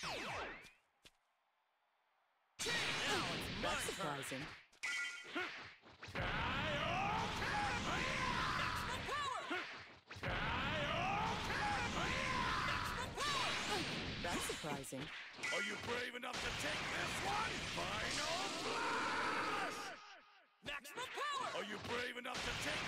That's surprising. That's surprising. Are you brave enough to take this one? Final Flash! Maximum power! Are you brave enough to take